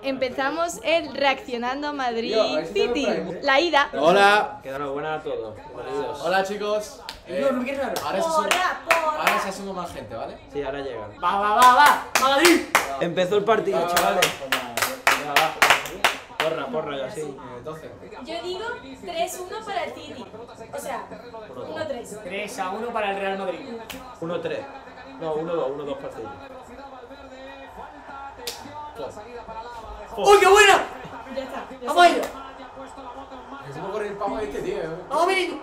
empezamos el Reaccionando Madrid City. La ida. Hola. Que enhorabuena a todos. Bienvenidos. Hola, chicos. Ahora se suma más gente, ¿vale? Sí, ahora llegan. ¡Va! ¡Madrid! Empezó el partido, chavales. Venga, va. Porra, y así. Entonces. Yo digo 3-1 para el City. O sea, 1-3. 3-1 para el Real Madrid. 1-3. No, 1-2 para el City. ¡Uy, qué buena! Ya está. ¡Vamos a ello! Se puede correr el pavo este, tío. ¡Vamos, Benito!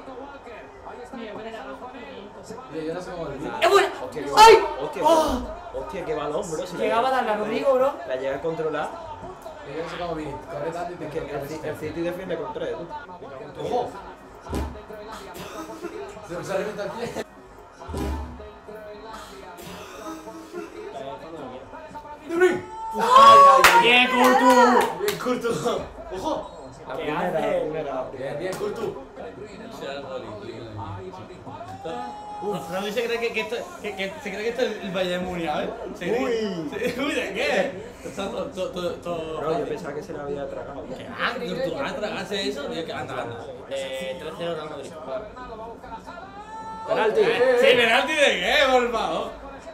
Tío, yo no sé cómo decir. ¡Es buena! Hostia, qué ¡Ay! balón. Hostia, qué balón, bro. Si Llegaba a darle a Rodrigo, bro. la llega a controlar. Yo no sé cómo venir. Corre tanto y te Es que el City defiende con 3, tú. ¡Ojo! Se me sale el pie. ¡De Bruyne! ¡Bien, Couto! Bien, Courtois. ¡Ojo! La ¿Qué primera. Bien, bien, Courtois. Uf, Ronaldo se cree que esto es el Bayern Múnich, ¿sabes? Uy, ¿de qué? Está todo. Bro, yo pensaba que se la había tragado. ¿Qué va? ¿Tú vas a tragarse eso? Anda. 3-0 Real Madrid. ¡Penalti! Sí, penalti de qué, por favor.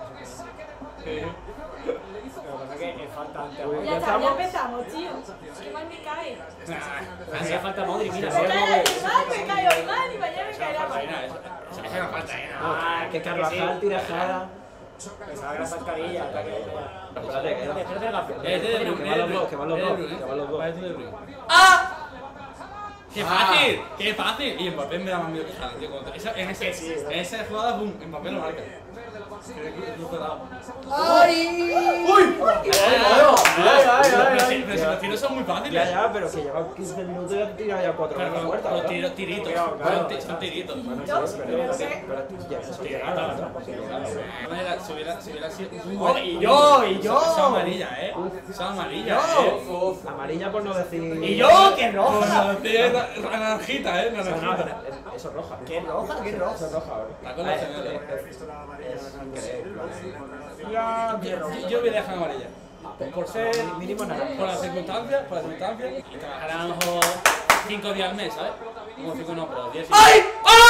Ya está, ya empezamos, tío. Qué mal me cae. Hacía falta Modric, mira. Me cae el mal, me cae hoy mal y mañana me caerá mal. Eso no falta, ¿eh? Que Carvajal tira jada. Pensaba que era zancadilla. Espérate, que no. Espérate, García. De Bruyne, Que van los dos. Parece de Bruyne. ¡Ah! ¡Qué fácil! Y Mbappé me da más miedo que Haaland, tío. En esa jugada, boom, Mbappé lo marca. ¡Ay! ¡Uy! Pero si los tiros son muy fáciles. Ya, pero que lleva 15 minutos y ha tirado ya 4 veces muertas. Los tiritos. Son tiritos. Pero ya eso llega a Si hubiera sido. Y yo. Son amarillas, Son amarillas, amarilla por no decir. Y yo, que roja. Naranjita, naranjita. Eso es roja. ¿Qué roja? Eso es roja, bro. La con los señores. Yo voy a dejar amarilla. Por ser Mínimo naranja. por las circunstancias, y trabajarán a lo mejor 5 días al mes, ¿sabes? Como 5 no, pero 10 y... ¡Ay!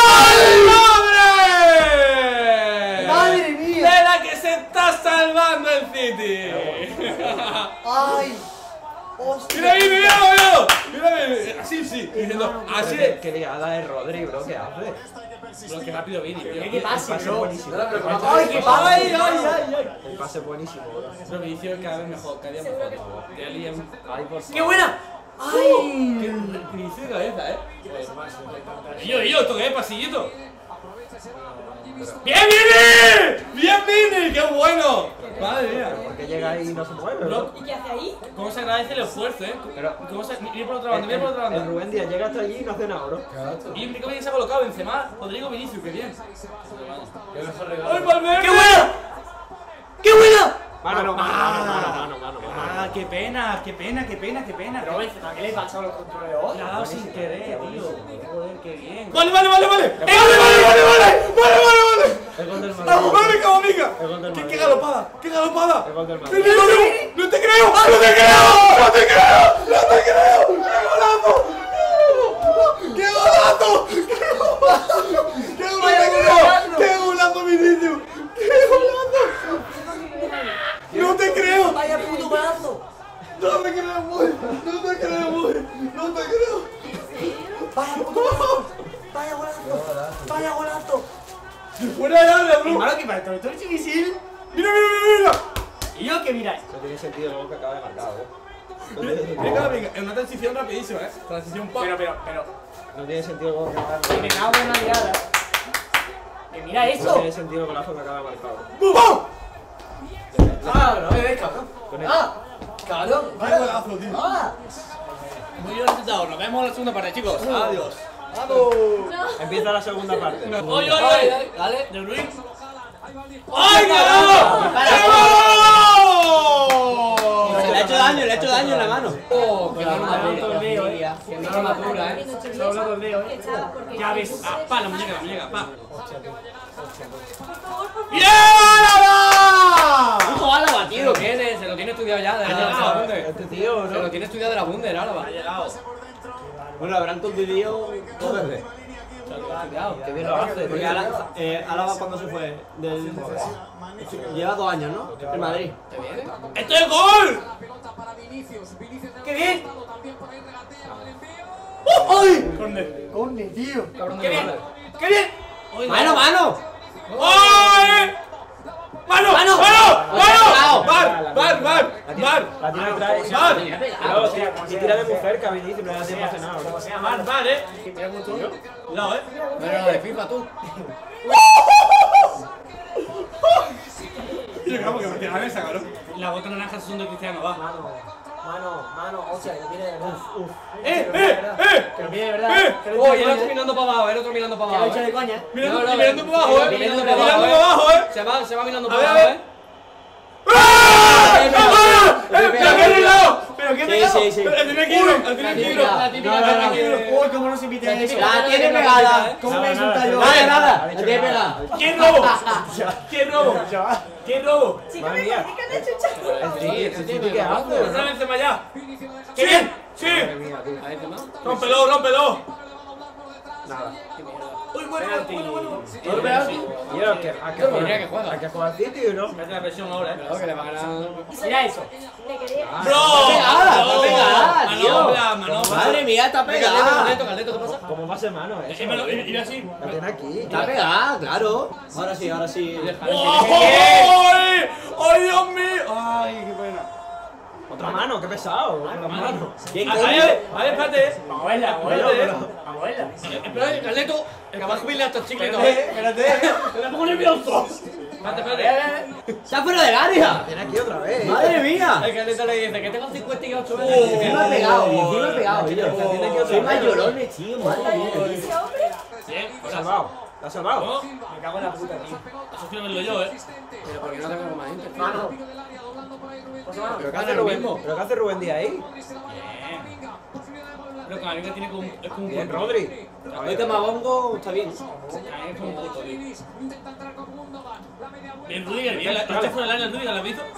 ¡Madre! ¡Madre mía! ¡De la que se está salvando el City! ¡Ay! ¡Hostia! ¡Mira! Así, diciendo, así es. Qué liada es Rodri, bro, ¿qué hace? Bro, qué rápido Vini, tío. ¿Qué pasa, bro? buenísimo. ¡Ay, qué pasa! ¡Ay! El pase es buenísimo, bro. Pero Vinicius cada vez mejor, cada día mejor. De Ali es... Ay, por ¡Qué buena! ¡Ay! Vinicius de cabeza, Y yo, toqué pasillito. ¡Bien, Vini! ¡Qué bueno! Madre mía. ¿Por qué llega ahí y no se mueve, bro? ¿Y qué hace ahí? ¿Cómo se agradece el esfuerzo, Pero- ¿Cómo se... Mira por otra banda, El Rubén Díaz llega hasta allí y no hace nada, bro. Y mira cómo bien se ha colocado Benzema, Rodrigo, Vinicius, qué bien. ¡Qué mejor regalo! ¡Ay, Valverde! ¡Qué buena! ¡Qué buena! Mano. Ah, qué pena. Pero Benzema, ¿qué le pasa a los controles hoy? Le ha dado sin querer, tío. Joder, qué bien. ¡Vale! El gol del Madrid. ¡Vale, como amiga! El gol del Madrid. ¡Qué galopada! El gol del Madrid. ¡No te creo! ¡Qué golazo! ¡Qué golazo, Vinicius! ¡No te creo! ¡Vaya puto golazo! ¡No te creo! ¡Vaya puto golazo! ¡Vaya golazo! ¡Fuera de área, bro! Hermano, que para todo esto es invisible. ¡Mira! Y yo, que mira. No tiene sentido luego que acaba de marcar, bro. Venga, es una transición rapidísima, Transición pa. Pero. No tiene sentido luego que acaba de Que me marcar. cago en una mirada. Que mira No eso. tiene sentido el golazo que acaba de marcar, bro. ¡Bum! No me ves, cabrón. Cabrón. ¡Qué golazo, tío! Muy bien resultado. Nos vemos en la segunda parte, chicos. Adiós. Empieza la segunda parte. ¡Oye! Dale. ¡De Bruyne! ¡Ay, cabrón! Le ha hecho daño en la mano. Oh, que no un torneo, que no lo madura, Solo un torneo, Ya ves, pa, la muñeca, pa. Por favor. ¡Bien! ¡Ojo, Álava, tío! ¿Quién es? Se lo tiene estudiado ya de la Bundes. Este tío, Se ¿no? lo tiene estudiado de la Bundes, Álava. Ha llegado. Bueno, habrán convivido dos veces. Qué bien lo hace. Porque Álava cuando se fue del... Lleva 2 años, ¿no? En Madrid. ¡Esto es gol! ¡Qué bien! ¡Ay! ¡Corne, tío! ¡Qué bien! ¡Qué bien! ¡Mano, mano! ¡Ay! ¡Mano! ¡Mano! ¡Mano! ¡Var! ¡Var! ¡Var! ¡Var! La tiene atrás. ¡Var! Claro, si tira de muy cerca, Vinicius, no le da tiempo a hacer nada, bro. ¡Var! ¡Var! Cuidado, Pero la de FIFA, tú. Yo creo que me tiran esa, cabrón. La bota naranja son de Cristiano, va. Mano, hostia, que viene de verdad. Que lo viene de verdad. Oye, el otro mirando para abajo, el otro mirando para abajo. de coña. Mirando para abajo, Mirando Mirando para para abajo, Se va mirando A para ver, abajo, ¡Pero qué pegado! ¡Pero qué pegado! Sí. ¡El primer kilo! ¡El primer kilo! La típica Uy, cómo nos invité a eso. La tiene pegada. ¿Cómo me insulta yo? Nada. La tiene pegada. ¿Quién robo? ¿Quién robo? ¿Quién robo? Chicos, me complican la chucha. ¿Qué hace? ¡Otra vez más allá! ¡Qué bien! ¡Sí! ¡Rómpelo, rómpelo! Nada. ¡Uy, bueno! ¿No lo pegas? Tío, que juega. hay que jugar City, ¿no? Mete la presión ahora, Claro, que le va a ganar. Mira eso. Le quería. ¡Bro! pegada, tío. ¡Manopla, manopla! Madre mía, está pegada. Caldeto, ¿qué pasa? ¿Cómo va a ser mano, Ir así. La tiene aquí. Está pegada, claro. Ahora sí, ahora sí. ¡Ay! ¡Ay, Dios mío! ¡Ay, qué pena! Otra mano, qué pesado. Otra mano. ¿Quién A coño? ver, espérate. Abuela. Espera, Caldeto, que va a subirle hasta el chicle. Espérate. Me pongo nervioso. Espérate. ¡Está fuera del área! Tiene aquí otra vez. ¡Madre mía! El Caldeto le dice que tengo 58 Encima veces. he pegado, tío. Tiene aquí otra Soy más vez. llorones, tío. Madre mía. Ese hombre. Bien, La ha salvado. La ha salvado. ¿no? Me cago en la puta, tío. Eso quiero verlo yo, Pero porque no tengo más gente. Mano. Pero que hace lo mismo. ¿Pero qué hace Rubén Díaz ahí? Pero Camavinga tiene como es como un Bien, punto. Rodri. Ahorita Mabongo está bien. Es como un punto, tío. Bien, Rudiger, bien. Este fue el área, Rudiger, ¿la has visto?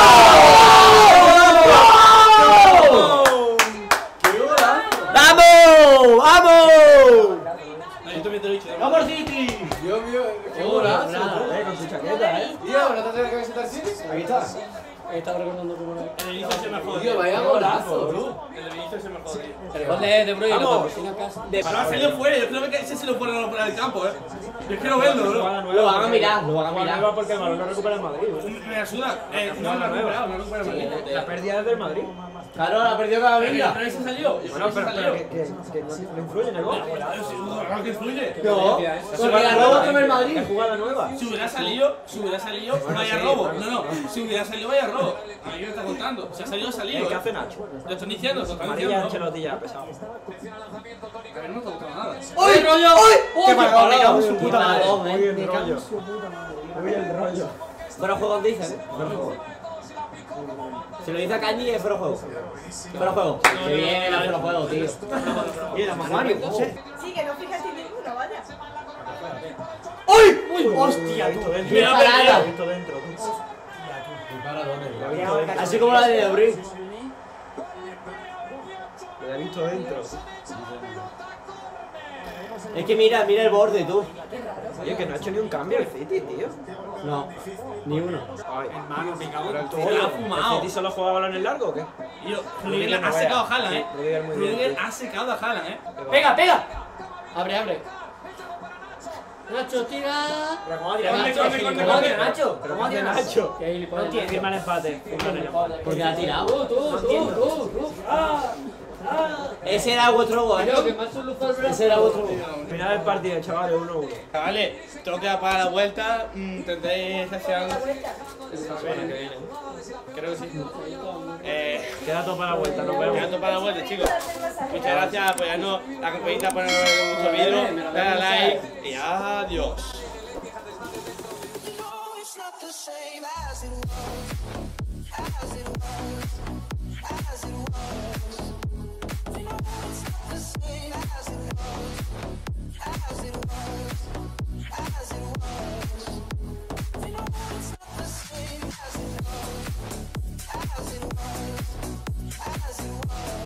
¡Vamos! ¡Vamos! Ahí yo también te lo he dicho. ¡Vamos, City! Dios mío, qué golazo. Con su chaqueta, Tío, ¿no te hace la camiseta del City? Ahí está. Ahí estaba recordando cómo era. El de Vinicius se me jode. Tío, vaya golazo, tú. El de Vinicius se me jode, tío. El gol de Bruyne lo Vamos. patrocina casa. Ahora ha salido fuera, yo creo que ese se lo ponen fuera del campo, Yo quiero verlo, bro. Lo van a mirar, lo van a mirar. Nueva porque el balón lo recupera el Madrid. Me ayuda. No, no ha recuperado, no ha recuperado. La pérdida es del Madrid. Claro, la perdió cada venga. Pero ese salió. Bueno, pero que no influye en el gol. Claro que influye. No, porque la robo con el Madrid. Es jugada nueva. Si hubiera salido, vaya robo. No, si hubiera salido, vaya robo. A mí me está contando. Si ha salido, ha salido. ¿Qué hace Nacho? Lo estoy diciendo, lo estoy María diciendo. Ancelotti ya, pesado. A ver, no te ha gustado nada. ¡Uy, rollo! ¡Uy! ¡Qué parado, me cago en su qué puta madre! parado, Me muy el cago en rollo. su puta madre. Uy, el rollo. Pero juego dicen, ¿eh? Pero juego. Si lo dice a Cañi es pero juego. Pero juego. Qué bien era pero juego, tío. Y era más Mario, no sé. Sí, que no fijas en ninguno, vaya. ¡Uy! ¡Uy! ¡Hostia, Lo he visto tú! dentro. ¡Qué Lo parada! he visto dentro. Lo he visto dentro. Así como la de De Bruyne. Lo he visto dentro. Es que mira el borde, tú. Oye, que no ha hecho ni un cambio el City, tío. No, ni uno. Ay, Hermano, me cago pero en el tu tuyo. Se la ha ¿El fumado. City solo juega balones largos o qué? Y yo, Rudiger ha secado a Haaland, Sí, Rudiger muy bien, Rudiger tío. ha secado a Haaland, ¡Pega, pega! Abre. Nacho, tira. Corre, Nacho? ¿Pero qué hace Nacho? Que ahí le pone. Firma el empate. Firma el empate. Porque la ha tirado. Tú. Ese era vuestro gol, Creo que ¿no? más un lujo Ese era vuestro gol. Final del partido, chavales, 1-1. Chavales, tengo que dar para la vuelta. Tendréis sesión. Creo que sí. Queda todo para la vuelta, nos vemos. Queda todo para la vuelta, chicos. Muchas gracias por apoyarnos. La campanita, ponernos mucho vídeo. Dale a like y adiós. It's not the same.